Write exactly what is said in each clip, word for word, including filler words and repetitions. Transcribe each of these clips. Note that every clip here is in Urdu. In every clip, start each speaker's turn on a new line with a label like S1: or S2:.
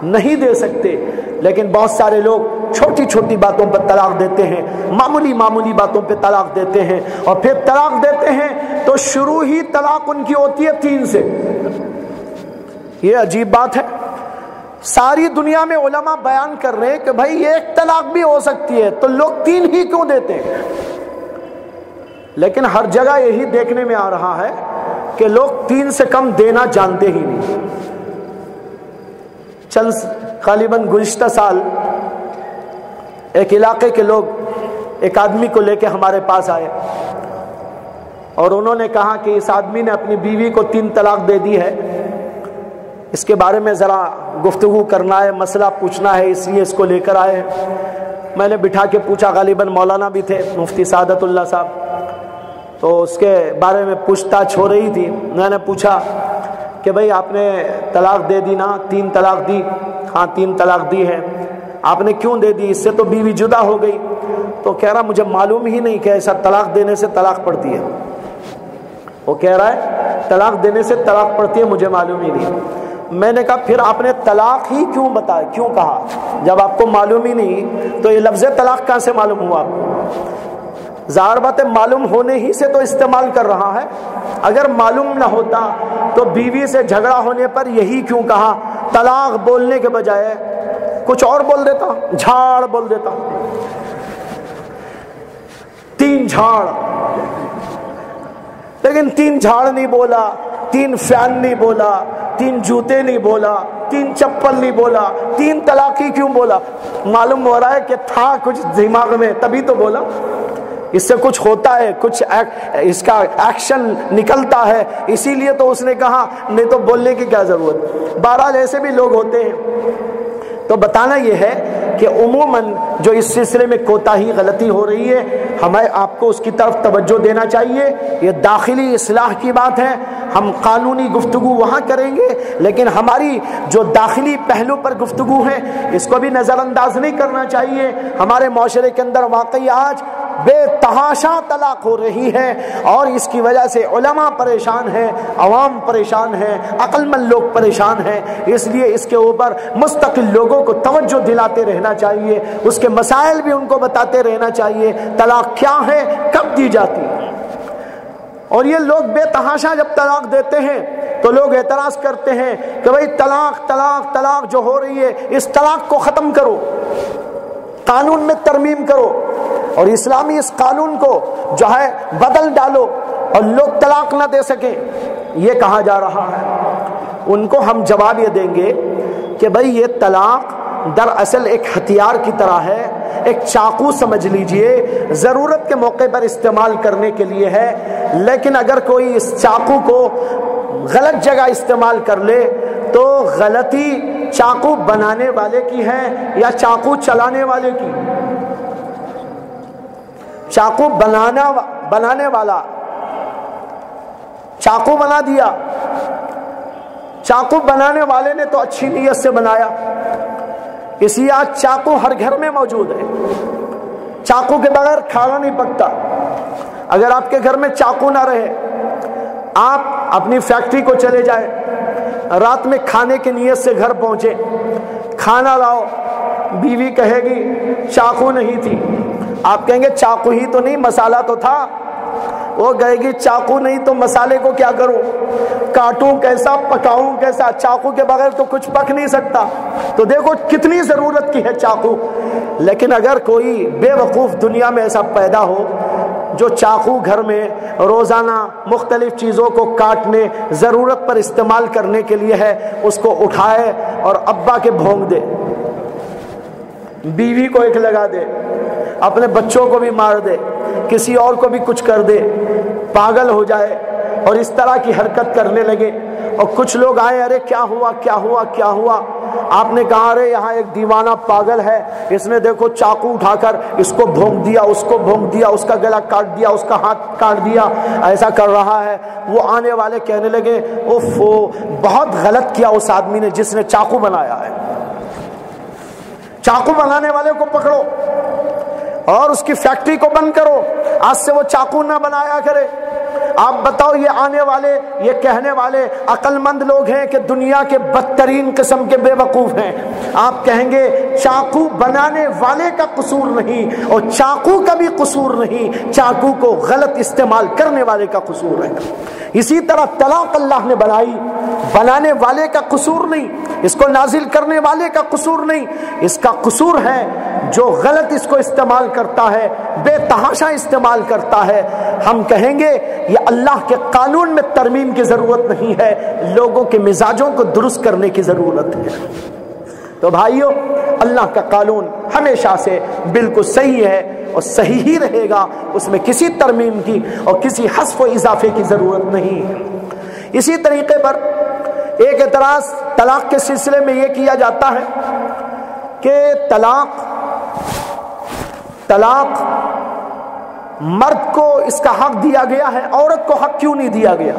S1: نہیں دے سکتے، لیکن بہت سارے لوگ چھوٹی چھوٹی باتوں پر طلاق دیتے ہیں، معمولی معمولی باتوں پہ طلاق دیتے ہیں، اور پھر طلاق دیتے ہیں تو شروع ہی طلاق ان کی ہوتی ہے تین سے۔ یہ عجیب بات ہے، ساری دنیا میں علماء بیان کر رہے ہیں کہ بھائی ایک طلاق بھی ہو سکتی ہے، تو لوگ تین ہی کیوں دیتے ہیں؟ لیکن ہر جگہ یہی دیکھنے میں آ رہا ہے کہ لوگ تین سے کم دینا جانتے ہی نہیں۔ چند غالباً گزشتہ سال ایک علاقے کے لوگ ایک آدمی کو لے کے ہمارے پاس آئے، اور انہوں نے کہا کہ اس آدمی نے اپنی بیوی کو تین طلاق دے دی ہے، اس کے بارے میں ذرا گفتگو کرنا ہے، مسئلہ پوچھنا ہے، اس لیے اس کو لے کر آئے ہیں۔ میں نے بٹھا کے پوچھا، غالباً مولانا بھی تھے، مفتی سعادت اللہ صاحب، تو اس کے بارے میں پوچھ تاچھ ہو رہی تھی۔ میں نے پوچھا کہ بھئی آپ نے طلاق دے دی نا؟ تین طلاق دی؟ ہاں تین طلاق دی ہے۔ آپ نے کیوں دے دی؟ اس سے تو بیوی جدا ہو گئی۔ تو کہہ رہا مجھے معلوم ہی نہیں کہ ایسا طلاق دینے سے طلاق پڑتی ہے۔ وہ کہہ رہا ہے طلاق دینے سے طلاق پڑتی ہے، مجھے معلوم ہی نہیں۔ میں نے کہا پھر آپ نے طلاق ہی کیوں بتایا، کیوں کہا؟ جب آپ کو معلوم ہی نہیں تو یہ لفظ طلاق کہاں سے معلوم ہوا آپ کو؟ ظاہر بات ہے معلوم ہونے ہی سے تو استعمال کر رہا ہے۔ اگر معلوم نہ ہوتا تو بیوی سے جھگڑا ہونے پر یہی کیوں کہا؟ طلاق بولنے کے بجائے کچھ اور بول دیتا، جھاڑ بول دیتا، تین جھاڑ۔ لیکن تین جھاڑ نہیں بولا، تین فین نہیں بولا، تین جوتے نہیں بولا، تین چپل نہیں بولا، تین طلاقی کیوں بولا؟ معلوم ہو رہا ہے کہ تھا کچھ دماغ میں، تبھی تو بولا۔ اس سے کچھ ہوتا ہے، کچھ اس کا ایکشن نکلتا ہے، اسی لیے تو اس نے کہا، نہیں تو بولنے کی کیا ضرورت۔ بہرحال ایسے بھی لوگ ہوتے ہیں۔ تو بتانا یہ ہے کہ عموماً جو اس سلسلے میں کوتاہی غلطی ہو رہی ہے، ہمیں آپ کو اس کی طرف توجہ دینا چاہیے۔ یہ داخلی اصلاح کی بات ہے، ہم قانونی گفتگو وہاں کریں گے، لیکن ہماری جو داخلی پہلو پر گفتگو ہے اس کو بھی نظر انداز نہیں کرنا چاہیے۔ ہمارے معاشرے کے اندر واقعی آج بے تحاشا طلاق ہو رہی ہے، اور اس کی وجہ سے علماء پریشان ہیں، عوام پریشان ہیں، عقل مند لوگ پریشان ہیں۔ اس لیے اس کے اوپر مستقل لوگوں کو توجہ دلاتے رہنا چاہیے، اس کے مسائل بھی ان کو بتاتے رہنا چاہیے، طلاق کیا ہے، کب دی جاتی ہے۔ اور یہ لوگ بے تحاشا جب طلاق دیتے ہیں تو لوگ اعتراض کرتے ہیں کہ بھئی طلاق طلاق طلاق جو ہو رہی ہے اس طلاق کو ختم کرو، قانون میں ترمیم کرو، اور اسلامی اس قانون کو جو ہے بدل ڈالو اور لوگ طلاق نہ دے سکیں، یہ کہا جا رہا ہے۔ ان کو ہم جواب یہ دیں گے کہ بھئی یہ طلاق دراصل ایک ہتھیار کی طرح ہے، ایک چاقو سمجھ لیجئے، ضرورت کے موقع پر استعمال کرنے کے لیے ہے، لیکن اگر کوئی اس چاقو کو غلط جگہ استعمال کر لے تو غلطی چاقو بنانے والے کی ہے یا چاقو چلانے والے کی؟ چاقو بنانا بنانے والا چاقو بنا دیا، چاقو بنانے والے نے تو اچھی نیت سے بنایا، اس لیے آج چاقو ہر گھر میں موجود ہے۔ چاقو کے بغیر کھانا نہیں پکتا۔ اگر آپ کے گھر میں چاقو نہ رہے، آپ اپنی فیکٹری کو چلے جائیں، رات میں کھانے کی نیت سے گھر پہنچے، کھانا لاؤ، بیوی کہے گی چاقو نہیں تھی، آپ کہیں گے چاقو ہی تو نہیں، مسالہ تو تھا۔ وہ کہے گی چاقو نہیں تو مسالے کو کیا کروں، کاٹوں کیسا، پکاؤں کیسا؟ چاقو کے بغیر تو کچھ پک نہیں سکتا۔ تو دیکھو کتنی ضرورت کی ہے چاقو۔ لیکن اگر کوئی بے وقوف دنیا میں ایسا پیدا ہو جو چاقو گھر میں روزانہ مختلف چیزوں کو کاٹنے، ضرورت پر استعمال کرنے کے لیے ہے، اس کو اٹھائے اور ابا کے بھونک دے، بیوی کو ایک لگا دے، اپنے بچوں کو بھی مار دے، کسی اور کو بھی کچھ کر دے، پاگل ہو جائے اور اس طرح کی حرکت کرنے لگے، اور کچھ لوگ آئے، ارے کیا ہوا کیا ہوا کیا ہوا؟ آپ نے کہا ارے یہاں ایک دیوانہ پاگل ہے، اس نے دیکھو چاقو اٹھا کر اس کو بھونک دیا، اس کو بھونک دیا، اس کا گلا کاٹ دیا، اس کا ہاتھ کاٹ دیا، ایسا کر رہا ہے۔ وہ آنے والے کہنے لگے اوف، بہت غلط کیا اس آدمی نے جس نے چاقو بنایا ہے، چاقو بنانے والے کو پکڑو اور اس کی فیکٹری کو بند کرو، آج سے وہ چاقو نہ بنایا کرے۔ آپ بتاؤ یہ آنے والے یہ کہنے والے عقل مند لوگ ہیں کہ دنیا کے بدترین قسم کے بے وقوف ہیں؟ آپ کہیں گے چاقو بنانے والے کا قصور نہیں اور چاقو کا بھی قصور نہیں، چاقو کو غلط استعمال کرنے والے کا قصور ہے۔ اسی طرح طلاق اللہ نے بنائی، بنانے والے کا قصور نہیں، اس کو نازل کرنے والے کا قصور نہیں، اس کا قصور ہے جو غلط اس کو استعمال کرتا ہے، بے تحاشا استعمال کرتا ہے۔ ہم کہیں گے یہ اللہ کے قانون میں ترمیم کی ضرورت نہیں ہے، لوگوں کے مزاجوں کو درست کرنے کی ضرورت ہے۔ تو بھائیو، اللہ کا قانون ہمیشہ سے بالکل صحیح ہے اور صحیح ہی رہے گا، اس میں کسی ترمیم کی اور کسی حذف و اضافے کی ضرورت نہیں ہے۔ اسی طریقے پر ایک اعتراض طلاق کے سلسلے میں یہ کیا جاتا ہے کہ طلاق طلاق مرد کو اس کا حق دیا گیا ہے، عورت کو حق کیوں نہیں دیا گیا؟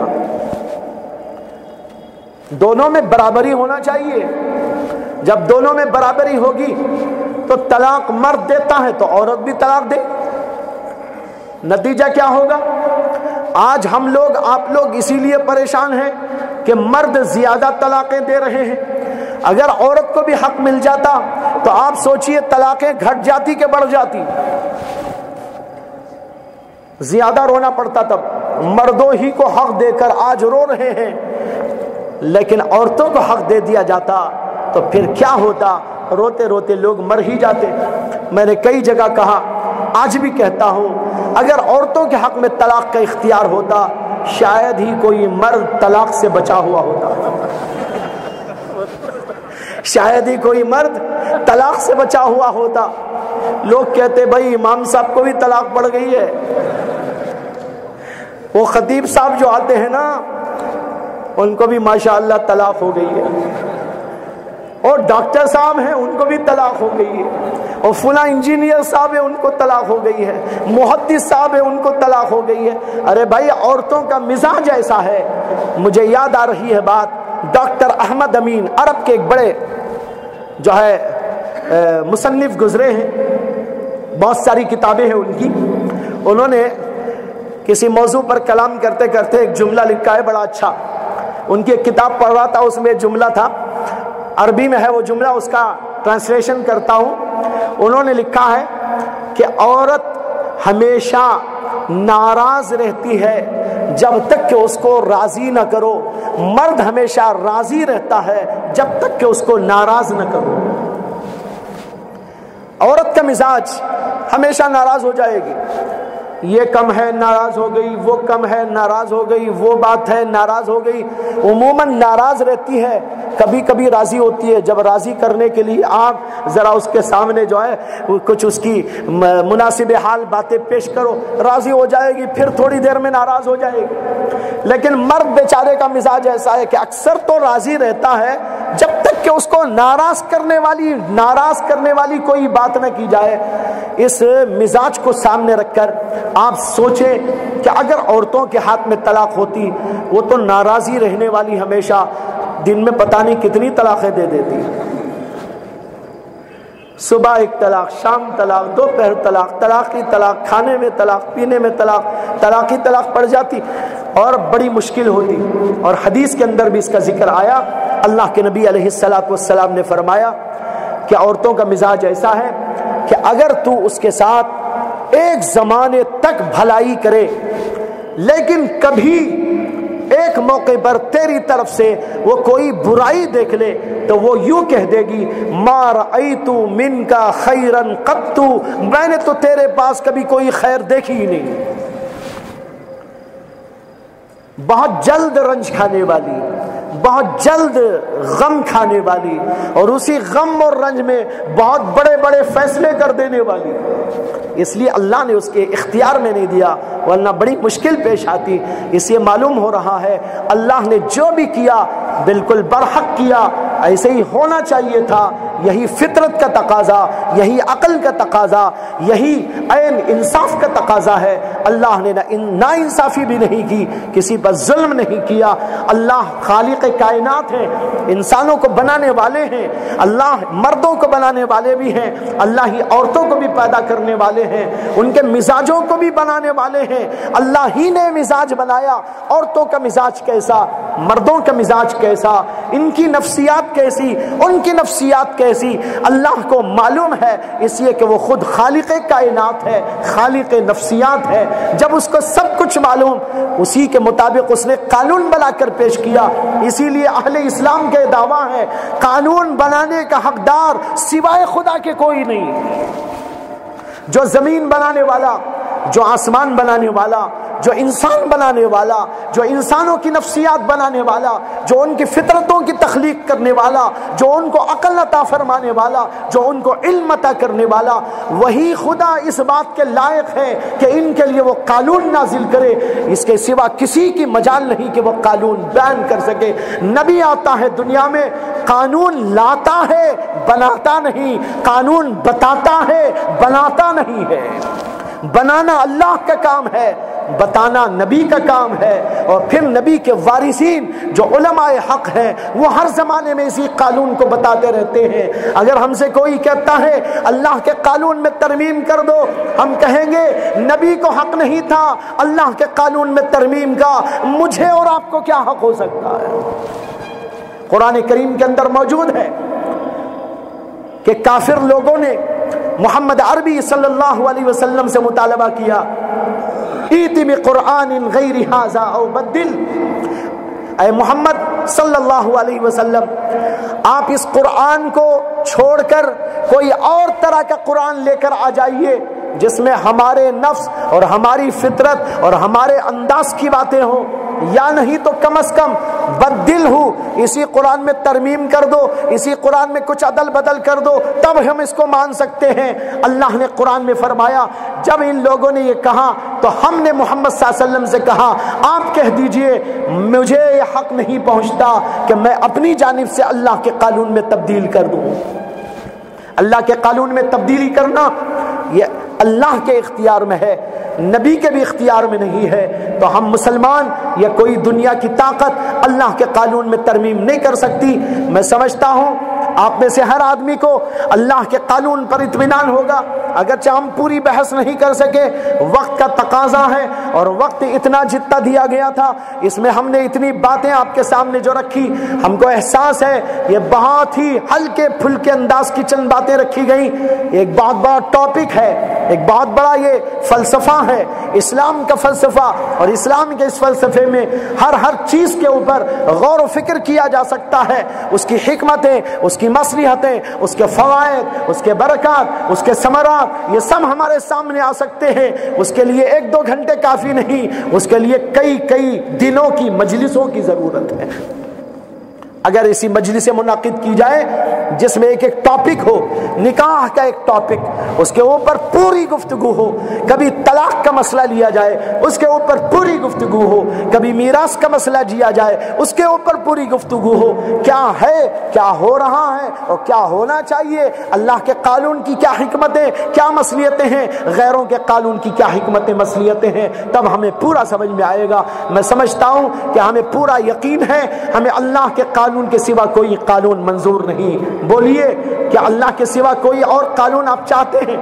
S1: دونوں میں برابری ہونا چاہیے۔ جب دونوں میں برابری ہوگی تو طلاق مرد دیتا ہے تو عورت بھی طلاق دے، نتیجہ کیا ہوگا؟ آج ہم لوگ آپ لوگ اسی لیے پریشان ہیں کہ مرد زیادہ طلاقیں دے رہے ہیں۔ اگر عورت کو بھی حق مل جاتا تو آپ سوچئے طلاقیں گھٹ جاتی کہ بڑھ جاتی؟ زیادہ رونا پڑتا تب، مردوں ہی کو حق دے کر آج رو رہے ہیں، لیکن عورتوں کو حق دے دیا جاتا تو پھر کیا ہوتا؟ روتے روتے لوگ مر ہی جاتے۔ میں نے کئی جگہ کہا، آج بھی کہتا ہوں، اگر عورتوں کے حق میں طلاق کا اختیار ہوتا شاید ہی کوئی مرد طلاق سے بچا ہوا ہوتا، شاید ہی کوئی مرد طلاق سے بچا ہوا ہوتا۔ لوگ کہتے بھائی امام صاحب کو بھی طلاق پڑ گئی ہے، وہ خطیب صاحب جو آتے ہیں نا ان کو بھی ماشاءاللہ طلاق ہو گئی ہے، اور ڈاکٹر صاحب ہیں ان کو بھی طلاق ہو گئی ہے، اور فلاں انجینئر صاحب ہیں ان کو طلاق ہو گئی ہے، محدث صاحب ہیں ان کو طلاق ہو گئی ہے۔ ارے بھائی عورتوں کا مزاج ایسا ہے۔ مجھے یاد آ رہی ہے بات، ڈاکٹر احمد امین عرب کے ایک بڑے جو ہے مصنف گزرے ہیں، بہت ساری کتابیں ہیں ان کی۔ انہوں نے کسی موضوع پر کلام کرتے کرتے ایک جملہ لکھا ہے بڑا اچھا۔ ان کی ایک کتاب پڑھ رہا تھا، اس میں ایک جملہ تھا، عربی میں ہے وہ جملہ، اس کا ٹرانسلیشن کرتا ہوں۔ انہوں نے لکھا ہے کہ عورت ہمیشہ ناراض رہتی ہے جب تک کہ اس کو راضی نہ کرو، مرد ہمیشہ راضی رہتا ہے جب تک کہ اس کو ناراض نہ کرو۔ عورت کا مزاج ہمیشہ ناراض ہو جائے گی، یہ کم ہے ناراض ہو گئی، وہ کم ہے ناراض ہو گئی، وہ بات ہے ناراض ہو گئی، عموماً ناراض رہتی ہے، کبھی کبھی راضی ہوتی ہے۔ جب راضی کرنے کے لیے آپ ذرا اس کے سامنے جو ہے کچھ اس کی مناسب حال باتیں پیش کرو، راضی ہو جائے گی، پھر تھوڑی دیر میں ناراض ہو جائے گی۔ لیکن مرد بیچارے کا مزاج ایسا ہے کہ اکثر تو راضی رہتا ہے جب تک کہ اس کو ناراض کرنے والی ناراض کرنے والی کوئی بات نہ کی جائے۔ اس مزاج کو سامنے رکھ کر آپ سوچیں کہ اگر عورتوں کے ہاتھ میں طلاق ہوتی، وہ تو ناراضی رہنے والی ہمیشہ دن میں پتہ نہیں کتنی طلاقیں دے دیتی، صبح ایک طلاق، شام طلاق، دوپہر طلاق، طلاق کی طلاق، کھانے میں طلاق، پینے میں طلاق، طلاق کی طلاق پڑ جاتی اور بڑی مشکل ہوتی۔ اور حدیث کے اندر بھی اس کا ذکر آیا، اللہ کے نبی علیہ الصلوۃ والسلام نے فرمایا کہ عورتوں کا مزاج ایسا ہے کہ اگر تو اس کے ساتھ ایک زمانے تک بھلائی کرے لیکن کبھی ایک موقع پر تیری طرف سے وہ کوئی برائی دیکھ لے تو وہ یوں کہہ دے گی ما رأیت منک خیرا قط، میں نے تو تیرے پاس کبھی کوئی خیر دیکھی ہی نہیں۔ بہت جلد رنج کھانے والی، بہت جلد غم کھانے والی، اور اسی غم اور رنج میں بہت بڑے بڑے فیصلے کر دینے والی۔ اس لیے اللہ نے اس کے اختیار میں نہیں دیا، ورنہ بڑی مشکل پیش آتی۔ اس لیے معلوم ہو رہا ہے اللہ نے جو بھی کیا بالکل برحق کیا، ایسے ہی ہونا چاہیے تھا، یہی فطرت کا تقاضا، یہی عقل کا تقاضا، یہی عین انصاف کا تقاضا ہے۔ اللہ نے نا انصافی بھی نہیں کی، کسی پر ظلم نہیں کیا۔ اللہ خالق کائنات ہیں، انسانوں کو بنانے والے ہیں، اللہ مردوں کو بنانے والے بھی ہیں، اللہ ہی عورتوں کو بھی پیدا کرنے والے ہیں، ان کے مزاجوں کو بھی بنانے والے ہیں۔ اللہ ہی نے مزاج بنایا، عورتوں کا مزاج کیسا، مردوں کا مزاج کیسا، ان کی نفسیات کیسی، ان کی نفسیات کیسی، اللہ کو معلوم ہے، اس لیے کہ وہ خود خالق کائنات ہے، خالق نفسیات ہے۔ جب اس کو سب کچھ معلوم، اسی کے مطابق اس نے قانون بنا کر پیش کیا۔ اسی لیے اہل اسلام کے دعویٰ ہے قانون بنانے کا حقدار سوائے خدا کے کوئی نہیں۔ جو زمین بنانے والا، جو آسمان بنانے والا، جو انسان بنانے والا، جو انسانوں کی نفسیات بنانے والا، جو ان کی فطرتوں کی تخلیق کرنے والا، جو ان کو عقل عطا فرمانے والا، جو ان کو علم عطا کرنے والا، وہی خدا اس بات کے لائق ہے کہ ان کے لیے وہ قانون نازل کرے۔ اس کے سوا کسی کی مجال نہیں کہ وہ قانون بیان کر سکے۔ نبی آتا ہے دنیا میں، قانون لاتا ہے، بناتا نہیں، قانون بتاتا ہے، بناتا نہیں ہے۔ بنانا اللہ کا کام ہے، بتانا نبی کا کام ہے۔ اور پھر نبی کے وارثین جو علماء حق ہیں، وہ ہر زمانے میں اسی قانون کو بتاتے رہتے ہیں۔ اگر ہم سے کوئی کہتا ہے اللہ کے قانون میں ترمیم کر دو، ہم کہیں گے نبی کو حق نہیں تھا اللہ کے قانون میں ترمیم کا، مجھے اور آپ کو کیا حق ہو سکتا ہے؟ قرآن کریم کے اندر موجود ہے کہ کافر لوگوں نے محمد عربی صلی اللہ علیہ وسلم سے مطالبہ کیا، ایتی بقرآن غیر ھذا او بدل، اے محمد صلی اللہ علیہ وسلم آپ اس قرآن کو چھوڑ کر کوئی اور طرح کا قرآن لے کر آ جائیے جس میں ہمارے نفس اور ہماری فطرت اور ہمارے انداز کی باتیں ہوں، یا نہیں تو کم از کم بدل ہو، اسی قرآن میں ترمیم کر دو، اسی قرآن میں کچھ عدل بدل کر دو، تب ہم اس کو مان سکتے ہیں۔ اللہ نے قرآن میں فرمایا، جب ان لوگوں نے یہ کہا تو ہم نے محمد صلی اللہ علیہ وسلم سے کہا آپ کہہ دیجئے مجھے یہ حق نہیں پہنچتا کہ میں اپنی جانب سے اللہ کے قانون میں تبدیل کر دوں۔ اللہ کے قانون میں تبدیلی کرنا یہ اللہ کے اختیار میں ہے، نبی کے بھی اختیار میں نہیں ہے۔ تو ہم مسلمان یا کوئی دنیا کی طاقت اللہ کے قانون میں ترمیم نہیں کر سکتی۔ میں سمجھتا ہوں آپ میں سے ہر آدمی کو اللہ کے قانون پر اطمینان ہوگا، اگرچہ ہم پوری بحث نہیں کر سکے، وقت کا تقاضا ہے، اور وقت اتنا جتنا دیا گیا تھا اس میں ہم نے اتنی باتیں آپ کے سامنے جو رکھی، ہم کو احساس ہے یہ بہت ہی ہلکے پھلکے انداز کی چند باتیں رکھی گئیں۔ ایک بہت بڑا ٹاپک ہے، ایک بہت بڑا یہ فلسفہ ہے، اسلام کا فلسفہ، اور اسلام کے اس فلسفے میں ہر ہر چیز کے اوپر غور و فکر کیا جا سکتا ہے، اس کی حکمتیں، اس کی مصلحتیں، اس کے فوائد، اس کے برکات، اس کے ثمرات، یہ سب ہمارے سامنے آ سکتے ہیں۔ اس کے لیے ایک دو گھنٹے کافی نہیں، اس کے لیے کئی کئی دنوں کی مجلسوں کی ضرورت ہے۔ اگر ایسی مجلسیں منعقد کی جائے جس میں ایک ایک ٹاپک ہو، نکاح کا ایک ٹاپک، اس کے اوپر پوری گفتگو ہو، کبھی طلاق کا مسئلہ لیا جائے اس کے اوپر پوری گفتگو ہو، کبھی میراث کا مسئلہ لیا جائے اس کے اوپر پوری گفتگو ہو، کیا ہے، کیا ہو رہا ہے اور کیا ہونا چاہیے، اللہ کے قانون کی کیا حکمتیں، کیا مصلحتیں ہیں، غیروں کے قانون کی کیا حکمتیں مصلحتیں ہیں، تب ہمیں پورا سمجھ میں آئے گا۔ میں سمجھتا ہوں کہ ہمیں پورا یقین ہے ہمیں اللہ کے قانون کے سوا کوئی قانون منظور نہیں۔ بولیے کیا اللہ کے سوا کوئی اور قانون آپ چاہتے ہیں؟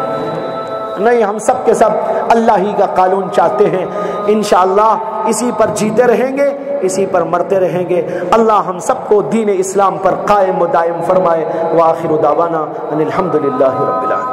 S1: نہیں، ہم سب کے سب اللہ ہی کا قانون چاہتے ہیں۔ انشاءاللہ اسی پر جیتے رہیں گے، اسی پر مرتے رہیں گے۔ اللہ ہم سب کو دین اسلام پر قائم و دائم فرمائے۔ وآخر دعوانا ان الحمدللہ رب العالمین۔